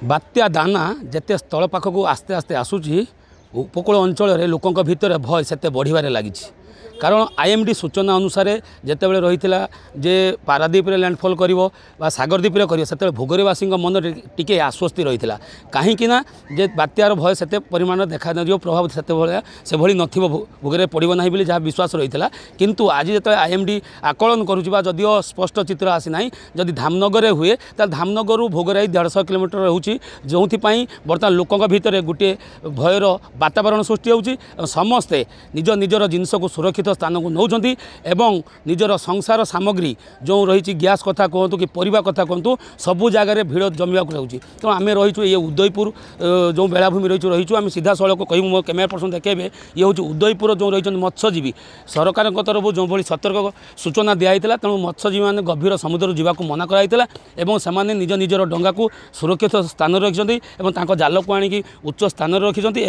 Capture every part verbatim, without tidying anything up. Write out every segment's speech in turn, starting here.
बात्या दाना जिते स्थल पाखक आस्ते आस्ते आसूची उपकूल अंचल लोकों भितर भय से बढ़िबार लगी कारण आईएमडी सूचना अनुसार जितेबाला रही जे पारादीप लैंडफॉल कर सागरदीप कर भोगरेवासी मन टिके आश्वस्ति रही है कहीं जे बात्यार भय से परिमाण देखा न प्रभाव से से भली नथिबो भोगरे पड़ो ना बोली जहाँ विश्वास रही है किंतु आज जो आईएमडी आकलन करुवा जदिओ स्पष्ट चित्र आसी ना जदि धामनगर हुए तो धामनगर भोगराई देढ़श किलोमीटर रोचे जो बर्तमान लोकों भितर गोटे भयर वातावरण सृष्टि होउची समस्ते निज निजर जिनस को सुरक्षित स्थान को नौकरी एवं निजर संसार सामग्री जो रही गैस कथा कहतु कि परिवा कथा कहतु सबू जगार भिड़ जमीवा रोचे तेणु आम रहीचु ये उदयपुर जो बेलाभूमि रही रहीचु आम सीधा सड़क कह मो कैमेरा पर्सन देखेबे ये हूँ उदयपुर जो रही मत्स्यजीवी सरकार तरफ जो भाई सतर्क सूचना दिखाई तेणु मत्स्यजीवी मैंने गभीर समुद्र जावाक मना कराइला एवं से निज निजर डंगा को सुरक्षित स्थान रखिंट और जाल को आणिकी उच्च स्थान रखिंट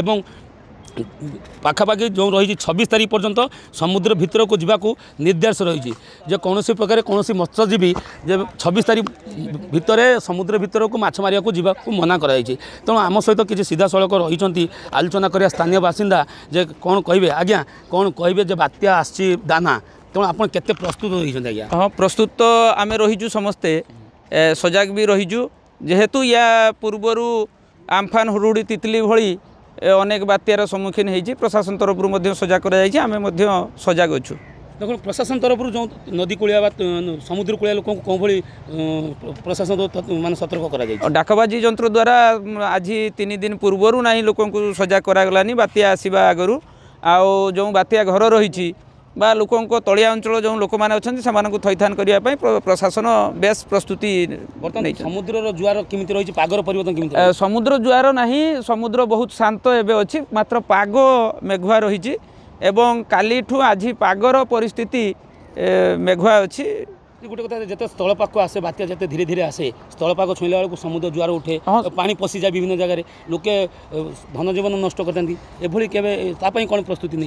पाखापाखि जो रही छब्बीस तारीख पर्यंत समुद्र भितर को जावाक निर्देश रही जे कौन प्रकार कौन मत्स्यजीवी जे छब्बीस तारीख भितर समुद्र भितर को माछ मारिया जावाक मना कराई तेणु आम सहित किसी सीधा सड़क रही आलोचना करिया स्थानीय बासिंदा जे कौन कहे आज्ञा कौन कहे जे बात्या आसी दाना तेणु आप केते प्रस्तुत होइछन आज्ञा? हाँ प्रस्तुत आम रहीचु समस्ते सजाग भी रहीचु जेहेतु या पूर्वर आम्फान हुरुड़ी तितली भली अनेक बात्यार सम्मुखीन होती प्रशासन तरफ सजाग कर सजाग अच्छु देखो प्रशासन तरफ जो नदी कूलिया समुद्र कूलिया लोक कौन भाई प्रशासन मान सतर्क कर डाकबाजी यंत्र द्वारा आज तीन दिन पूर्वर ना लोक सजाग करागलानी बात्या आसवा आगु आउ जो बात्या घर रही बा लोकों तलिया अंचल जो लोक मैंने अच्छा से थैथान करने प्रशासन बेस प्रस्तुति समुद्र जुआर केमिति रही पागर परिवर्तन केमिति समुद्र जुआर नहीं समुद्र बहुत शांत एवं अच्छी मात्र पाग मेघुआ रही एवं काली ठू आज पागर परिस्थिति मेघुआ अच्छी गोटे कथा जिते स्थल पाक आसे बात्या जिते धीरे धीरे आसे स्थल पाक छुईला बेलू समुद्र जुआर उठे पानी पशि जाए विभिन्न जगह लोके धन जीवन नष्ट करते केवे कौन प्रस्तुति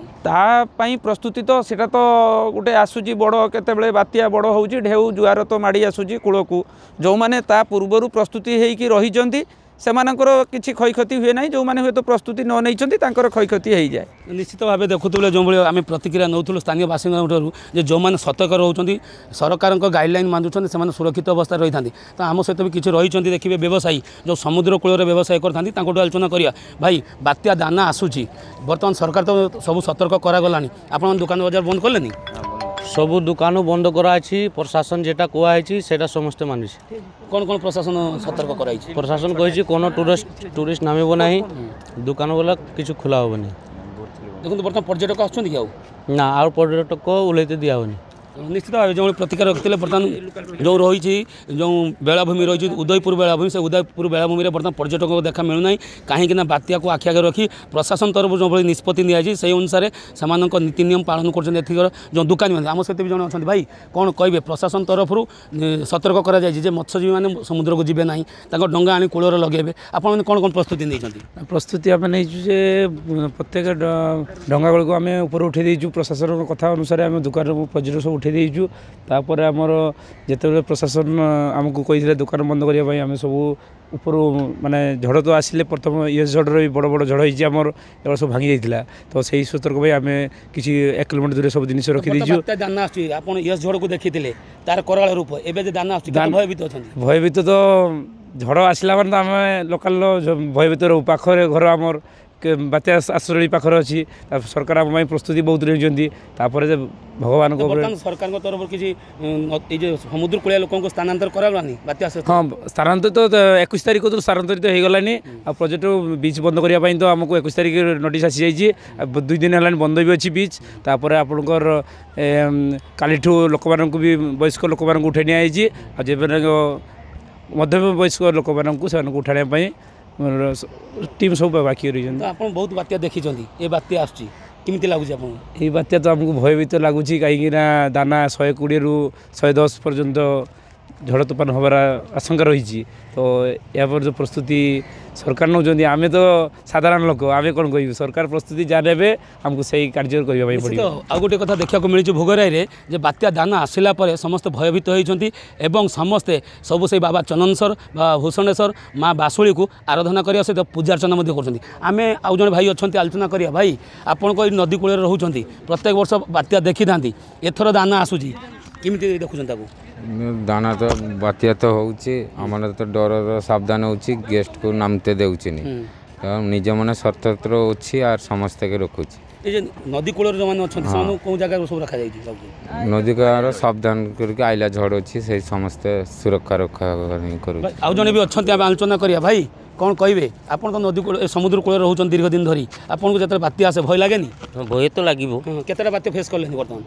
नहीं प्रस्तुति तो सेटा तो गोटे आसूची बड़ केते बात्या बड़ हो ढेउ जुआर तो माड़ी आसूची कूल को जो मैंने ता पूर्वर प्रस्तुति होइकी रही सेमानकर किसी क्षयक्षति हुए ना जो मैंने हुए तो प्रस्तुति न नहीं क्षयक्षति हो जाए निश्चित भाव देखुले जो भाई आम प्रतिक्रिया नौलु स्थानीय बासिंदा जो मैंने सतर्क रोच सरकार गाइडलाइन मानुंट से सुरक्षित अवस्था रही था तो आम सहित भी किसी रही देखिए व्यवसायी जो समुद्र कूल व्यवसाय करते आलोचना करिया भाई बात्या दाना आसूची बर्तमान सरकार तो सब सतर्क करागला आप दुकान बजार बंद कले सबू दुकान बंद कराई प्रशासन जेटा कहुई से समस्ते मानी कौन कौन प्रशासन सतर्क कराई प्रशासन कही कौन टूरिस्ट टूरिस्ट नामब ना दुकान वाला किसी खोला हेनी देखो बर्तमान पर्यटक आसुँच ना आउ पर्यटक ओल्लैते दिहनी निश्चित भाव जो प्रतिक्रिया रखते बर्तमान जो रही जो बेलाभूमि रही उदयपुर बेलाभूमि से उदयपुर बेलाभूमि में बर्तमान पर्यटक को देखा मिलूना कहीं बात्या को आखि आगे रखी प्रशासन तरफ जो भाई निष्पत्ति निजी से अनुसार से नीति नियम पालन कर जो दुकानी आम सहित भी जन अच्छा भाई कौन कहे प्रशासन तरफ सतर्क कर मत्स्यजीवी मैंने समुद्र को जीवे ना डंगा आनी कूल लगे आपने कौन कौन प्रस्तुति नहीं प्रस्तुति आम नहीं प्रत्येक डंगा को आम ऊपर उठे देचु प्रशासन कथा अनुसार आम दुकान पर्यटक सब उठे देचु तापर आमर जिते प्रशासन आमको कही दुकान बंद करने आम सब ऊपर माने झड़ तो आसिले प्रथम यस झड़ भी बड़ बड़ झड़ होती आमर एवं सब भांगी जाता तो सही सतर्क भाई आम किसी एक किलोमीटर दूर सब जिन रखीदेचु दाना यस झड़ को देखी तार कराल रूप एवं दाना भयभीत अच्छा भयभीत तो झड़ आसला मैंने आम लोकाल भयभीत रहू पाखे घर आमर बात्या आश्रय पाखर अच्छी सरकार आम प्रस्तुति बहुत रही भगवान को सरकार तरफ किसी समुद्र कूलिया लोक स्थानांतर करानी बात्या हाँ स्थानांतर तो इक्कीस तारीख तो स्थानांतरित हो गलानी आ प्रोजेक्ट बीच बंद करने तो आमको इक्कीस तारीख नोटिस आसी जाइए दुई दिन है बंद भी अच्छी बीच तापर आपणकर काली लोक मान भी वयस्क लोक मान उठाई निजी मध्यम वयस्क लोक मान उठाने टीम सब बाकी रही आप बहुत बात्या देखी ये बात्या आसमी लगुच ये बात्या तो आमको भयभीत लगुच कहीं दाना शहे कोड़े रु शहे दस पर्यंत ଝଡ଼ ତୋଫାନ ହେବାର ଆଶଙ୍କା ରହିଛି। ତ ଏହା ପରେ ଯେଉଁ ପ୍ରସ୍ତୁତି ସରକାର ନେଉଛନ୍ତି ଆମେ ତ ସାଧାରଣ ଲୋକ ଆମେ କ'ଣ କହିବୁ ସରକାର ପ୍ରସ୍ତୁତି ଯାହା ନେବେ ଆମକୁ ସେଇ କାର୍ଯ୍ୟ କରିବା ପାଇଁ ପଡ଼ିବ। ଆଉ ଗୋଟେ କଥା ଦେଖିବାକୁ ମିଳିଛି ଭୋଗରାଇରେ ଯେ ବାତ୍ୟା ଦାନା ଆସିଲା ପରେ ସମସ୍ତେ ଭୟଭୀତ ହୋଇଛନ୍ତି ଏବଂ ସମସ୍ତେ ସବୁ ସେଇ ବାବା ଚନ୍ଦନେଶ୍ୱର ବା ଭୂଷଣେଶ୍ୱର ମା ବାସୁଳୀକୁ ଆରାଧନା କରିବା ସହିତ ପୂଜାର୍ଚ୍ଚନା ମଧ୍ୟ କରୁଛନ୍ତି। ଆମେ ଆଉ ଜଣେ ଭାଇ ଅଛନ୍ତି ଆଲୋଚନା କରିବା। ଭାଇ ଆପଣଙ୍କ ଏଇ ନଦୀ କୂଳରେ ରହୁଛନ୍ତି ପ୍ରତ୍ୟେକ ବର୍ଷ ବାତ୍ୟା ଦେଖିଥାନ୍ତି ଏଥର ଦାନା ଆସୁଛି କେମିତି ଦେଖୁଛନ୍ତି ତାକୁ? ଦାନା ତ ବାତ୍ୟା ତ ହେଉଛି ଆମର ତ ଡରର ସାବଧାନ ହେଉଛି ଗେଷ୍ଟକୁ ନାମତେ ଦେଉଛିନି ତ ନିଜ ମନେ ସତର୍କ ଅଛି ଆର୍ ସମସ୍ତকে ରଖୁଛି। এই যে নদী কূলের যেমন অনেক সেମାନଙ୍କୁ কেউ জায়গায় সব রখা যাই নদী কূলর সাবধান করিকি আইলা ঝড় ଅଛି সেই ସମସ୍ତେ ସୁରକ୍ଷା ରକ୍ଷା କରୁଛି। ଆଉ ଜଣେ ବି ଅଛନ୍ତି ଆମେ ଆଲୋଚନା କରିବା। ଭାଇ କ'ଣ କହିବେ ଆପଣ ତ ନଦୀ କୂଳ ସମୁଦ୍ର କୂଳରେ ରହୁଛନ୍ତି ଦୀର୍ଘ ଦିନ ଧରି ଆପଣଙ୍କୁ ଯେତେବେଳେ ବାତ୍ୟା ଆସେ ଭୟ ଲାଗେନି? ଭୟ ତ ଲାଗିବ। କେତେଟା ବାତ୍ୟା ଫେସ୍ କଲେନି ବର୍ତ୍ତମାନ?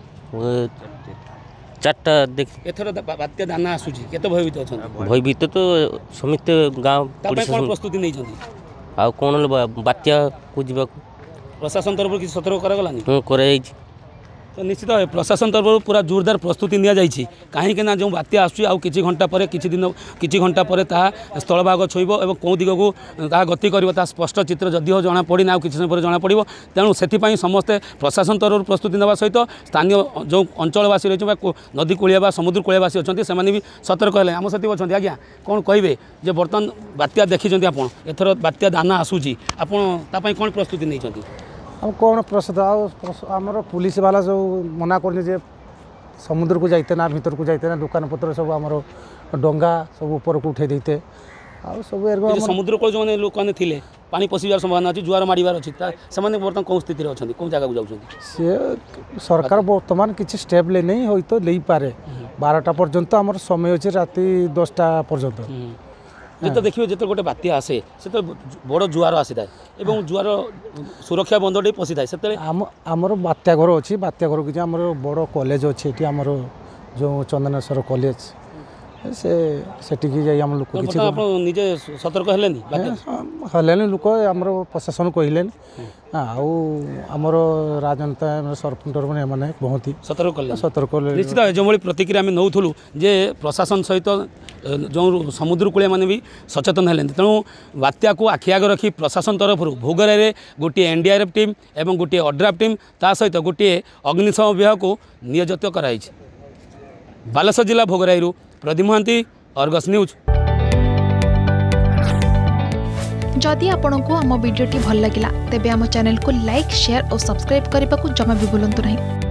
ଚାରିଟା ଦେଖ ଏଥର ବାତ୍ୟା ଦାନା ଆସୁଛି କେତେ ଭୟଭୀତ ଅଛନ୍ତି? ଭୟଭୀତ ତ ସମସ୍ତେ ଗାଁ ତା ପାଇଁ କ'ଣ ପ୍ରସ୍ତୁତି ନେଇଛନ୍ତି? ଆଉ କ'ଣ ବାତ୍ୟାକୁ ଯିବାକୁ ପ୍ରଶାସନ ତରଫରୁ କିଛି ସତର୍କ କରାଗଲାନି? ହଁ କରାଯାଇଛି। ତ ନିଶ୍ଚିତ ଭାବେ ପ୍ରଶାସନ ତରଫରୁ ପୁରା ଜୋରଦାର ପ୍ରସ୍ତୁତି ନିଆଯାଇଛି କାହିଁକି ନା ଯେଉଁ ବାତ୍ୟା ଆସୁଛି ଆଉ କିଛି ଘଣ୍ଟା ପରେ କିଛି ଦିନ କିଛି ଘଣ୍ଟା ପରେ ତାହା ସ୍ଥଳଭାଗ ଛୁଇଁବ ଏବଂ କେଉଁ ଦିଗକୁ ତାହା ଗତି କରିବ ତାହା ସ୍ପଷ୍ଟ ଚିତ୍ର ଯଦିଓ ଜଣାପଡ଼ିନି ଆଉ କିଛି ସମୟ ପରେ ଜଣାପଡ଼ିବ। ତେଣୁ ସେଥିପାଇଁ ସମସ୍ତେ ପ୍ରଶାସନ ତରଫରୁ ପ୍ରସ୍ତୁତି ନେବା ସହିତ ସ୍ଥାନୀୟ ଯେଉଁ ଅଞ୍ଚଳବାସୀ ରହିଛନ୍ତି ବା ନଦୀ କୂଳିଆ ବା ସମୁଦ୍ର କୂଳିଆବାସୀ ଅଛନ୍ତି ସେମାନେ ବି ସତର୍କ ହେଲେ। ଆମ ସହିତ ଅଛନ୍ତି ଆଜ୍ଞା କ'ଣ କହିବେ ଯେ ବର୍ତ୍ତମାନ ବାତ୍ୟା ଦେଖିଛନ୍ତି ଆପଣ ଏଥର ବାତ୍ୟା ଦାନା ଆସୁଛି ଆପଣ ତା ପାଇଁ କ'ଣ ପ୍ରସ୍ତୁତି ନେଇଛନ୍ତି? ଆଉ କ'ଣ ପ୍ରସ୍ତୁତ ଆଉ ଆମର ପୁଲିସ ବାଲା ସବୁ ମନା କରୁଛନ୍ତି ଯେ ସମୁଦ୍ରକୁ ଯାଇତେ ନା ଭିତରକୁ ଯାଇତେ ନା ଦୋକାନପତ୍ର ସବୁ ଆମର ଡଙ୍ଗା ସବୁ ଉପରକୁ ଉଠାଇ ଦେଇତେ ଆଉ ସବୁ ସମୁଦ୍ର କୂଳ ଯେଉଁମାନେ ଲୋକମାନେ ଥିଲେ ପାଣି ପଶିବାର ସମ୍ଭାବନା ଅଛି ଜୁଆର ମାଡ଼ିବାର ଅଛି ସେମାନେ ବର୍ତ୍ତମାନ କେଉଁ ସ୍ଥିତିରେ ଅଛନ୍ତି କେଉଁ ଜାଗାକୁ ଯାଉଛନ୍ତି? ସିଏ ସରକାର ବର୍ତ୍ତମାନ କିଛି ଷ୍ଟେପ୍ ନେଇ ହୁଏତ ନେଇପାରେ ବାରଟା ପର୍ଯ୍ୟନ୍ତ ଆମର ସମୟ ଅଛି ରାତି ଦଶଟା ପର୍ଯ୍ୟନ୍ତ। ଯେତେ ଦେଖିବେ ଯେତେବେଳେ ଗୋଟେ ବାତ୍ୟା ଆସେ ସେତେବେଳେ ବଡ଼ ଜୁଆର ଆସିଥାଏ ଏବଂ ଜୁଆର ସୁରକ୍ଷା ବନ୍ଧଟି ପଶିଥାଏ ସେତେବେଳେ ଆମ ଆମର ବାତ୍ୟା ଘର ଅଛି ବାତ୍ୟା ଘର କିଛି ଆମର ବଡ଼ କଲେଜ ଅଛି ଏଠି ଆମର ଯେଉଁ ଚନ୍ଦନେଶ୍ୱର କଲେଜ ସେ ସେଠିକି ଯାଇ ଆମ ଲୋକ କିଛି ଆପଣ ନିଜେ ସତର୍କ ହେଲେନି? ହେଲେନି ଲୋକ ଆମର ପ୍ରଶାସନ କହିଲେନି ଆଉ ଆମର ରାଜନେତା ସରପଞ୍ଚ ଏମାନେ ବହୁତ ସତର୍କ କଲେ ସତର୍କ କଲେ। ନିଶ୍ଚିତ ଯେଉଁଭଳି ପ୍ରତିକ୍ରିୟା ଆମେ ନେଉଥିଲୁ ଯେ ପ୍ରଶାସନ ସହିତ ଯେଉଁ ସମୁଦ୍ର କୂଳିଆ ମାନେ ବି ସଚେତନ ହେଲେନି। ତେଣୁ ବାତ୍ୟାକୁ ଆଖି ଆଗ ରଖି ପ୍ରଶାସନ ତରଫରୁ ଭୋଗରାଇରେ ଗୋଟିଏ ଏନ୍ଡିଆର୍ଏଫ୍ ଟିମ୍ ଏବଂ ଗୋଟିଏ ଅଡ୍ରାଫ୍ ଟିମ୍ ତା ସହିତ ଗୋଟିଏ ଅଗ୍ନିଶମ ବିଭାଗକୁ ନିୟୋଜିତ କରାଯାଇଛି। ବାଲେଶ୍ୱର ଜିଲ୍ଲା ଭୋଗରାଇରୁ प्रदीप महांती, अर्गस न्यूज। जदि आपंक आम भिडी भल लगा तेब आम चैनल को लाइक शेयर और सब्सक्राइब करने को जमा भी भूलु नहीं।